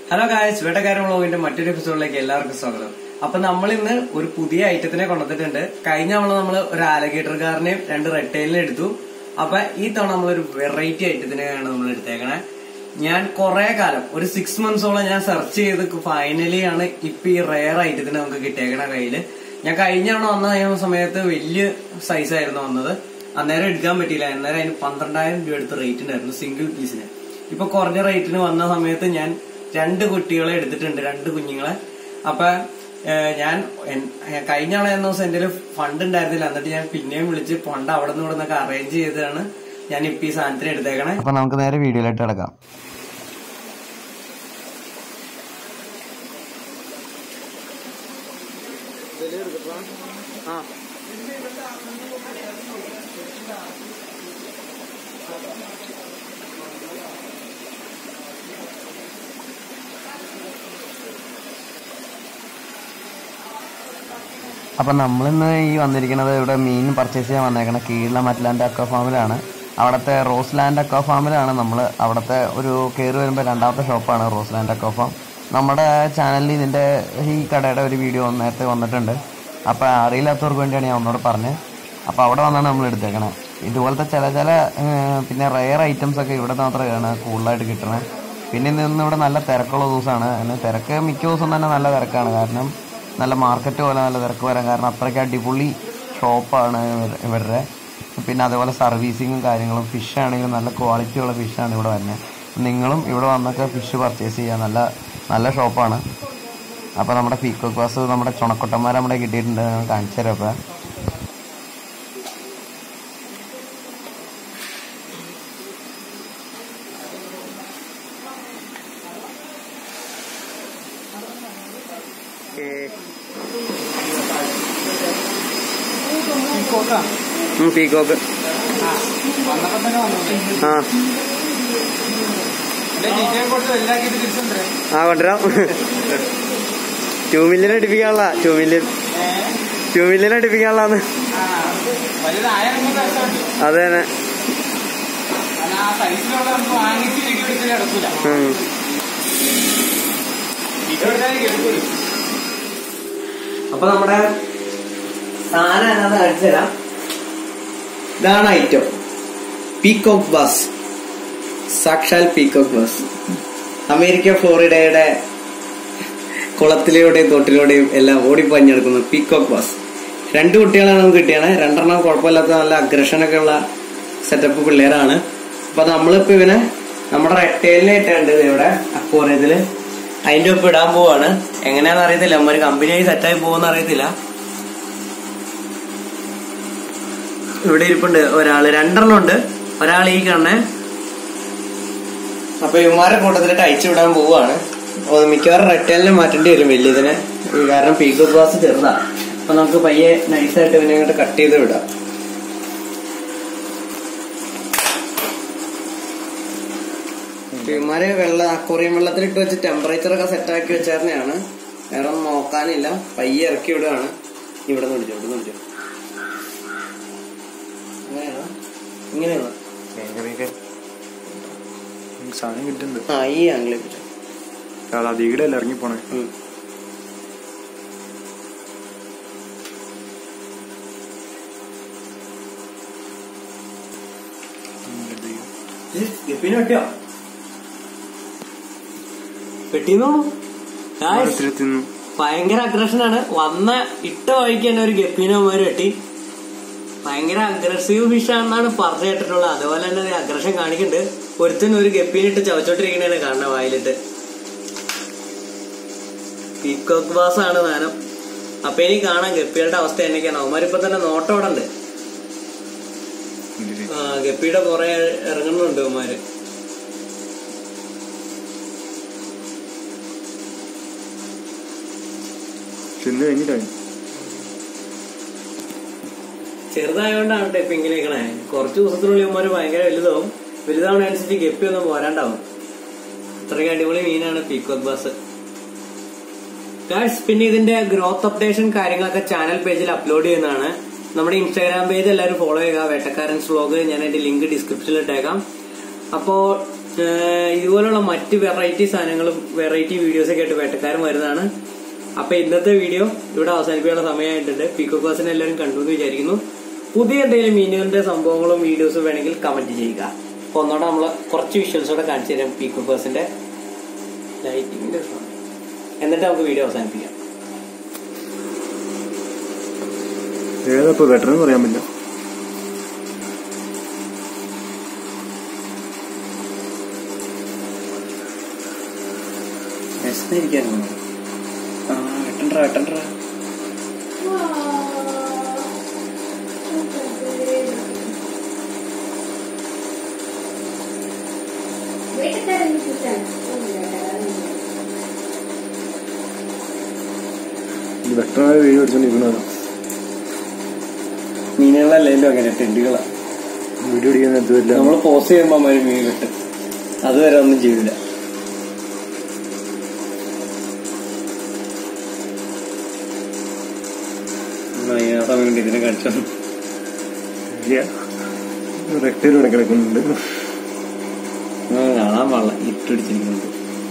Hello guys, വേട്ടക്കാരൻ വ്ളോഗിന്റെ മറ്റൊരു എപ്പിസോഡിലേക്ക് എല്ലാവർക്കും സ്വാഗതം. അപ്പൊ നമ്മൾ ഇന്ന് ഒരു പുതിയ ഐറ്റത്തിനെ കൊണ്ടുവന്നിട്ടുണ്ട്. കഴിഞ്ഞ തവണ നമ്മൾ ഒരു ആലഗേറ്റർ കാറിനെയും 2 റെഡ് ടൈലിനെ എടുത്തു. അപ്പൊ ഈ തവണ നമ്മളൊരു വെറൈറ്റി ഐറ്റത്തിനെയാണ് നമ്മൾ എടുത്തേക്കണേ. ഞാൻ കുറെ കാലം ഒരു 6 മന്ത്സോളം ഞാൻ സെർച്ച് ചെയ്ത് ഫൈനലി ആണ് ഇപ്പൊ ഈ റെയർ ഐറ്റത്തിന് നമുക്ക് കിട്ടിയേക്കണ കയ്യില്. ഞാൻ കഴിഞ്ഞ തവണ വന്ന സമയത്ത് വലിയ സൈസായിരുന്നു വന്നത്. അന്നേരം എടുക്കാൻ പറ്റിയില്ല. അന്നേരം അതിന് 12,000 രൂപ എടുത്ത് റേറ്റ് ഉണ്ടായിരുന്നു സിംഗിൾ പീസിന്. ഇപ്പൊ കുറഞ്ഞ റേറ്റിന് വന്ന സമയത്ത് ഞാൻ 2 കുട്ടികളെ എടുത്തിട്ടുണ്ട്, 2 കുഞ്ഞുങ്ങളെ. അപ്പൊ ഞാൻ കഴിഞ്ഞ ആളെ എന്ന ദിവസം എന്റെ ഫണ്ട് ഉണ്ടായിരുന്നില്ല. എന്നിട്ട് ഞാൻ പിന്നെയും വിളിച്ച് ഫണ്ട് അവിടെ നിന്ന് ഇവിടെ നിന്നൊക്കെ അറേഞ്ച് ചെയ്താണ് ഞാൻ ഇപ്പൊ ഈ സാധനത്തിന് എടുത്തേക്കണേ. അപ്പൊ നമുക്ക് നേരെ വീഡിയോയിലായിട്ട് കിടക്കാം. അപ്പൊ നമ്മളിന്ന് ഈ വന്നിരിക്കുന്നത് ഇവിടെ മീൻ പർച്ചേസ് ചെയ്യാൻ വന്നേക്കണ കീഴിലം അറ്റ്ലാന്റ അക്വാ ഫാമിലാണ്. അവിടുത്തെ റോസ്ലാൻഡ് അക്വാ ഫാമിലാണ് നമ്മൾ. അവിടുത്തെ ഒരു കയറി വരുമ്പോൾ 2ാമത്തെ ഷോപ്പാണ് റോസ്ലാൻഡ് അക്വാ ഫാം. നമ്മുടെ ചാനലിൽ ഇതിന്റെ ഈ കടയുടെ ഒരു വീഡിയോ നേരത്തെ വന്നിട്ടുണ്ട്. അപ്പൊ അറിയില്ലാത്തവർക്ക് വേണ്ടിയാണ് ഞാൻ ഒന്നുകൂടെ പറഞ്ഞത്. അപ്പൊ അവിടെ വന്നാണ് നമ്മൾ എടുത്തേക്കണേ. ഇതുപോലത്തെ ചില പിന്നെ റെയർ ഐറ്റംസ് ഒക്കെ ഇവിടെ മാത്രമാണ് കൂടുതലായിട്ട് കിട്ടണേ. പിന്നെ ഇന്ന് ഇവിടെ നല്ല തിരക്കുള്ള ദിവസമാണ്. തിരക്ക് മിക്ക ദിവസം തന്നെ നല്ല തിരക്കാണ്. കാരണം നല്ല മാർക്കറ്റ് പോലെ നല്ല തിരക്ക് വരാൻ കാരണം അത്രയ്ക്ക് അടിപൊളി ഷോപ്പാണ് ഇവരുടെ. പിന്നെ അതേപോലെ സർവീസിങ്ങും കാര്യങ്ങളും, ഫിഷ് ആണെങ്കിലും നല്ല ക്വാളിറ്റിയുള്ള ഫിഷാണ് ഇവിടെ വരുന്നത്. നിങ്ങളും ഇവിടെ വന്നൊക്കെ ഫിഷ് പർച്ചേസ് ചെയ്യാൻ നല്ല ഷോപ്പാണ്. അപ്പോൾ നമ്മുടെ പീക്കോക്ക് ബാസ് നമ്മുടെ ചുണക്കൊട്ടന്മാരെ നമ്മുടെ കിട്ടിയിട്ടുണ്ട്, കാണിച്ചു തരാം. അപ്പോൾ പീക്കോക്ക് കൊണ്ടുവരാം. 2 മില്യൺ അടിപ്പിക്കാനുള്ള 2 മില്യൺ അടിപ്പിക്കാനുള്ളതാണ്. അതെ തന്നെ. അപ്പൊ നമ്മുടെ സാധനം എന്നാന്ന് കാണിച്ചു തരാം. ഇതാണ് ഐറ്റം, പീകോക്ക് ബാസ്. സാക്ഷാൽ പീകോക്ക് ബാസ്. അമേരിക്ക ഫ്ലോറിഡയുടെ കുളത്തിലൂടെയും തോട്ടിലൂടെയും എല്ലാം ഓടിപ്പഞ്ഞെടുക്കുന്ന പീകോക്ക് ബാസ്. 2 കുട്ടികളാണ് നമുക്ക് കിട്ടിയാണ്. 2 കുഴപ്പമില്ലാത്ത നല്ല അഗ്രഷനൊക്കെ ഉള്ള സെറ്റപ്പ് പിള്ളേരാണ്. അപ്പൊ നമ്മളിപ്പോ ഇവനെ നമ്മുടെ റെട്ടേലിനായിട്ടുണ്ട് ഇവിടെ അക്വാറിയത്തില്. അതിന്റെ ഒപ്പം ഇടാൻ പോവാണ്. എങ്ങനെയാന്ന് അറിയത്തില്ല, നമ്മൊരു കമ്പനിയായി സെറ്റായി പോകുന്ന അറിയത്തില്ല. ഇവിടെ ഇരിപ്പുണ്ട് ഒരാള്, 2 ഉണ്ട്. ഒരാൾ ഈ കണ്ണേ. അപ്പൊ ഇവന്മാരുടെ കൂട്ടത്തിലിട്ട് അയച്ചു വിടാൻ പോവാണ്. മിക്കവാറും റെട്ടേലിനെ മാറ്റേണ്ടി വരും വലിയതിനെ, കാരണം പീകോക്ക് ബാസ് ചെറുതാ. അപ്പൊ നമുക്ക് പയ്യെ നൈസായിട്ട് ഇവനെ ഇങ്ങോട്ട് കട്ട് ചെയ്ത് വിടാം. ഇവന്മാര് അക്വാറിയം വെള്ളത്തിലിട്ട് വെച്ച് ടെമ്പറേച്ചറൊക്കെ സെറ്റാക്കി വെച്ചേർന്നെയാണ്. വേറെ ഒന്നും നോക്കാനില്ല. പയ്യെ ഇറക്കി വിടുകയാണ്. ഇവിടെ നിന്ന് വിളിച്ചോ. ഇങ്ങനെയാണ് സാധനം കിട്ടുന്നുണ്ട്. ഈ ആംഗിളിൽ അധികം ഇറങ്ങിപ്പോണേ. ഗപ്പിനെ വെട്ടിയോ? പെട്ടിന്നോളൂ. ഭയങ്കര അഗ്രഷനാണ്. ഇട്ട വഴിക്ക് തന്നെ ഒരു ഗപ്പീനമാര് വെട്ടി. ഭയങ്കര അഗ്രസീവ് ഫിഷാണെന്നാണ് പറഞ്ഞു കേട്ടിട്ടുള്ളത്. അതുപോലെ തന്നെ അഗ്രഷൻ കാണിക്കുന്നുണ്ട്. ഒരുത്തിന് ഒരു ഗപ്പീനിട്ട് ചവച്ചോട്ടിരിക്കണേനെ കാണുന്ന വായിലിട്ട്. പീകോക്ക് ബാസ് ആണ് സാധനം. അപ്പൊ ഇനി കാണാം ഗപ്പിയുടെ അവസ്ഥ എന്നൊക്കെയാണ്. അവന്മാരിപ്പോ തന്നെ നോട്ടോടെ ഉണ്ട്. ഗപ്പിയുടെ കുറെ ഇറങ്ങുന്നുണ്ട് അവന്മാര്. ചെറുതായോണ്ടാണ് ഇപ്പൊ ഇങ്ങനെയൊക്കെ. കുറച്ചു ദിവസത്തിനുള്ളിൽ ഇവന്മാര് ഭയങ്കര വലുതാവണനുസരിച്ച് ഗപ്പി ഒന്നും പോരാണ്ടാവും. അത്രയ്ക്ക് അടിപൊളി മീനാണ് പീകോക്ക് ബാസ്. പിന്നെ ഇതിന്റെ ഗ്രോത്ത് അപ്ഡേഷൻ കാര്യങ്ങളൊക്കെ ചാനൽ പേജിൽ അപ്ലോഡ് ചെയ്യുന്നതാണ്. നമ്മുടെ ഇൻസ്റ്റാഗ്രാം പേജ് എല്ലാവരും ഫോളോ ചെയ്യുക, വേട്ടക്കാരൻസ് വ്ലോഗ്. ഞാൻ അതിന്റെ ലിങ്ക് ഡിസ്ക്രിപ്ഷനിൽ ഇട്ടേക്കാം. അപ്പോ ഇതുപോലുള്ള മറ്റ് വെറൈറ്റി സാധനങ്ങളും വെറൈറ്റി വീഡിയോസൊക്കെ ആയിട്ട് വേട്ടക്കാരൻ വരുന്നതാണ്. അപ്പൊ ഇന്നത്തെ വീഡിയോ ഇവിടെ അവസാനിപ്പിക്കാനുള്ള സമയമായിട്ടുണ്ട്. പീക്കോക്ക് ബാസിനെ എല്ലാവരും കണ്ടു എന്ന് വിചാരിക്കുന്നു. പുതിയ എന്തെങ്കിലും മീനുകളുടെ സംഭവങ്ങളും വീഡിയോസും വേണമെങ്കിൽ കമന്റ് ചെയ്യുക. അപ്പൊ ഒന്നോടെ നമ്മള് കുറച്ച് വിഷ്വൽസോടെ കാണിച്ചു തരാം പീക്കോക്ക് ബാസിന്റെ ലൈറ്റിങ്ങിന്റെ. എന്നിട്ട് നമുക്ക് വീഡിയോ അവസാനിപ്പിക്കാം. ഏതാ ബെറ്റർ പറയാൻ പറ്റില്ല. വെട്ടണ്ട വെട്ടനായ വീഡിയോ അടിച്ചോണ്ടിരിക്കണോ? മീനുകളല്ലെങ്കിലും അങ്ങനെ ടെൻഡുകളാ വീഡിയോ അടിക്കാൻ എത്തുമില്ല. നമ്മള് പോസ്റ്റ് ചെയ്യുമ്പോ അമ്മ മീൻ കിട്ടും. അതുവരെ ഒന്നും ചെയ്യില്ല. സമയം കൊണ്ട് ഇതിനെ കാണിച്ചു റെക്ടയിലൂടെ കിടക്കുന്നുണ്ട്. കാണാൻ പാടില്ല, ഇട്ടടിച്ചിരിക്കുന്നുണ്ട്.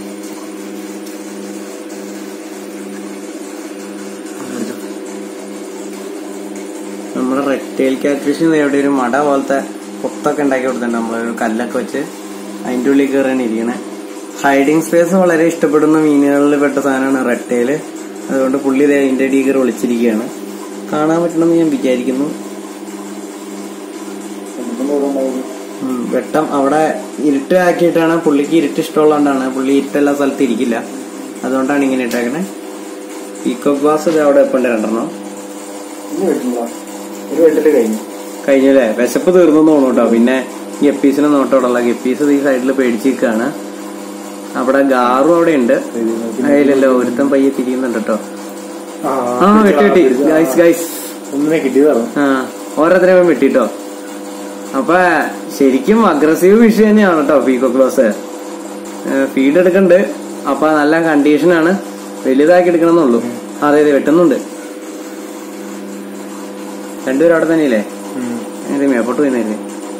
നമ്മുടെ റെക്ടൈൽ കാറ്റ്ഫിഷ് എവിടെ ഒരു മട പോലത്തെ പൊത്തൊക്കെ ഉണ്ടാക്കി കൊടുത്തിട്ടുണ്ട്. നമ്മളൊരു കല്ലൊക്കെ വെച്ച് അതിൻ്റെ ഉള്ളിൽ കയറാൻ ഇരിക്കണേ. ഹൈഡിങ് സ്പേസ് വളരെ ഇഷ്ടപ്പെടുന്ന മീനുകളിൽ പെട്ട സാധനമാണ് റെക്ടൈല്. അതുകൊണ്ട് പുള്ളി അതിന്റെ അടിയിൽ കയറി ഒളിച്ചിരിക്കുകയാണ്. കാണാൻ പറ്റണമെന്ന് ഞാൻ വിചാരിക്കുന്നു. വെട്ടം അവിടെ ഇരുട്ട് ആക്കിയിട്ടാണ്. പുള്ളിക്ക് ഇരുട്ട് ഇഷ്ടമുള്ളതുകൊണ്ടാണ്. പുള്ളി ഇരുട്ടെല്ലാ സ്ഥലത്ത് ഇരിക്കില്ല. അതുകൊണ്ടാണ് ഇങ്ങനെ ഇട്ടേക്കണേ. പീക്കോക്ക് ബാസ് ഇത് അവിടെ ഇപ്പം രണ്ടെണ്ണം കഴിഞ്ഞല്ലേ. വിശപ്പ് തീർന്നു തോന്നും കേട്ടോ. പിന്നെ ഗപ്പീസിനെ നോട്ടോടുള്ള ഗപ്പീസ് ഈ സൈഡിൽ പേടിച്ചിരിക്കുകയാണ്. അവിടെ ഗാറും അവിടെ ഉണ്ട്. അതിലല്ലോ ഒരുത്തം പയ്യെ തിരിയുന്നുണ്ട് കേട്ടോ. വെട്ടി ഗൈസ് ഓരോരുത്തരെയും വെട്ടിട്ടോ. അപ്പൊ ശരിക്കും അഗ്രസീവ് ഫിഷ് തന്നെയാണ് കേട്ടോ പീക്കോക്ക് ബാസ്. ഫീഡ് എടുക്കണ്ട്. അപ്പൊ നല്ല കണ്ടീഷനാണ്. വലുതാക്കി എടുക്കണമെന്നുള്ളൂ. അതെ വെട്ടുന്നുണ്ട്. രണ്ടുപേരും അവിടെ തന്നെയല്ലേ? മേപ്പോട്ട് പോയില്ലേ?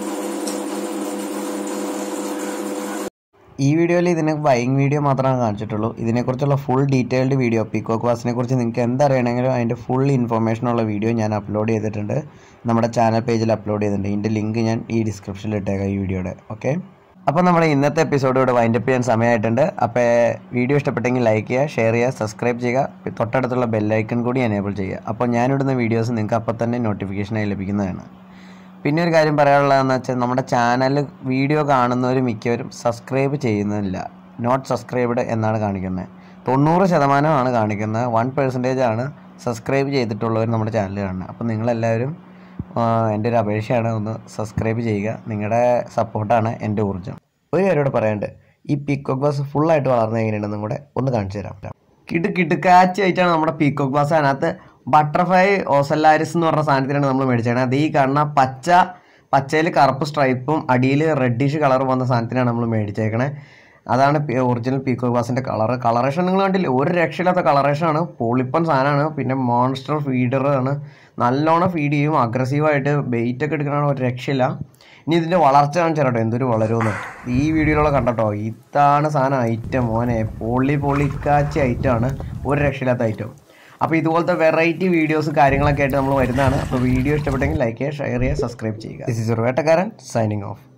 ഈ വീഡിയോയിൽ ഇതിന് ബൈങ് വീഡിയോ മാത്രമാണ് കാണിച്ചിട്ടുള്ളൂ. ഇതിനെക്കുറിച്ചുള്ള ഫുൾ ഡീറ്റെയിൽഡ് വീഡിയോ പീക്കോക്ക് ബാസിനെ കുറിച്ച് നിങ്ങൾക്ക് എന്തറിയണമെങ്കിലും അതിൻ്റെ ഫുൾ ഇൻഫർമേഷനുള്ള വീഡിയോ ഞാൻ അപ്ലോഡ് ചെയ്തിട്ടുണ്ട്. നമ്മുടെ ചാനൽ പേജിൽ അപ്ലോഡ് ചെയ്തിട്ടുണ്ട്. ഇതിൻ്റെ ലിങ്ക് ഞാൻ ഈ ഡിസ്ക്രിപ്ഷനിൽ ഇട്ടേക്കാം ഈ വീഡിയോയുടെ. ഓക്കെ, അപ്പോൾ നമ്മുടെ ഇന്നത്തെ എപ്പിസോഡ് ഇവിടെ വൈൻഡപ്പ് ചെയ്യാൻ സമയമായിട്ടുണ്ട്. അപ്പോൾ വീഡിയോ ഇഷ്ടപ്പെട്ടെങ്കിൽ ലൈക്ക് ചെയ്യുക, ഷെയർ ചെയ്യുക, സബ്സ്ക്രൈബ് ചെയ്യുക. തൊട്ടടുത്തുള്ള ബെല്ലൈക്കൺ കൂടി എനേബിൾ ചെയ്യുക. അപ്പോൾ ഞാനിടുന്ന വീഡിയോസ് നിങ്ങൾക്ക് അപ്പോൾ തന്നെ നോട്ടിഫിക്കേഷനായി ലഭിക്കുന്നതാണ്. പിന്നെ ഒരു കാര്യം പറയാനുള്ളതെന്ന് വെച്ചാൽ നമ്മുടെ ചാനൽ വീഡിയോ കാണുന്നവർ മിക്കവരും സബ്സ്ക്രൈബ് ചെയ്യുന്നില്ല. നോട്ട് സബ്സ്ക്രൈബ്ഡ് എന്നാണ് കാണിക്കുന്നത്. 90% കാണിക്കുന്നത്. 1% സബ്സ്ക്രൈബ് ചെയ്തിട്ടുള്ളവർ നമ്മുടെ ചാനൽ കാണുന്നത്. അപ്പോൾ നിങ്ങളെല്ലാവരും എൻ്റെ ഒരു അപേക്ഷയാണ്, ഒന്ന് സബ്സ്ക്രൈബ് ചെയ്യുക. നിങ്ങളുടെ സപ്പോർട്ടാണ് എൻ്റെ ഊർജ്ജം. ഒരു കാര്യമോട് പറയാനുണ്ട്. ഈ പീക്കോക്ക് ബാസ് ഫുള്ളായിട്ട് വളർന്നത് എങ്ങനെയുണ്ടെന്നും കൂടെ ഒന്ന് കാണിച്ചു തരാം. കിടുക്കാച്ചി ആയിട്ടാണ് നമ്മുടെ പീക്കോക്ക് ബാസ്. അതിനകത്ത് ബട്ടർഫ്ലൈ ഓസല്ലാരിസ് എന്ന് പറഞ്ഞ സാധനത്തിനാണ് നമ്മൾ മേടിച്ചത്. അത് ഈ കാണുന്ന പച്ചയിൽ കറുപ്പ് സ്ട്രൈപ്പും അടിയിൽ റെഡിഷ് കളർ വന്ന സാധനത്തിനാണ് നമ്മൾ മേടിച്ചേക്കണേ. അതാണ് ഒറിജിനൽ പീക്കോക്ക് ബാസിൻ്റെ കളറേഷൻ നിങ്ങൾ കണ്ടില്ലേ? ഒരു രക്ഷയില്ലാത്ത കളറേഷനാണ്. പൊളിപ്പൻ സാധനമാണ്. പിന്നെ മോൺസ്റ്റർ ഫീഡറാണ്. നല്ലോണം ഫീഡ് ചെയ്യും. അഗ്രസീവായിട്ട് ബെയ്റ്റൊക്കെ എടുക്കണതാണ്. ഒരു രക്ഷയില്ല. ഇനി ഇതിൻ്റെ വളർച്ച കാണിച്ചാൽ കേട്ടോ എന്തൊരു വളരുമെന്ന് ഈ വീഡിയോയിലുള്ള കണ്ടോ. ഇതാണ് സാധനം ഐറ്റം. മോനെ പൊളിക്കാച്ചി ഐറ്റമാണ്. ഒരു രക്ഷയില്ലാത്ത ഐറ്റം. അപ്പോൾ ഇതുപോലത്തെ വെറൈറ്റി വീഡിയോസ് കാര്യങ്ങളൊക്കെ ആയിട്ട് നമ്മൾ വരുന്നതാണ്. അപ്പോൾ വീഡിയോ ഇഷ്ടപ്പെട്ടെങ്കിൽ ലൈക്ക് ചെയ്യുക, ഷെയർ ചെയ്യുക, സബ്സ്ക്രൈബ് ചെയ്യുക. ദിസ് ഈസ് യുവർ വേട്ടക്കാരൻ സൈനിങ് ഓഫ്.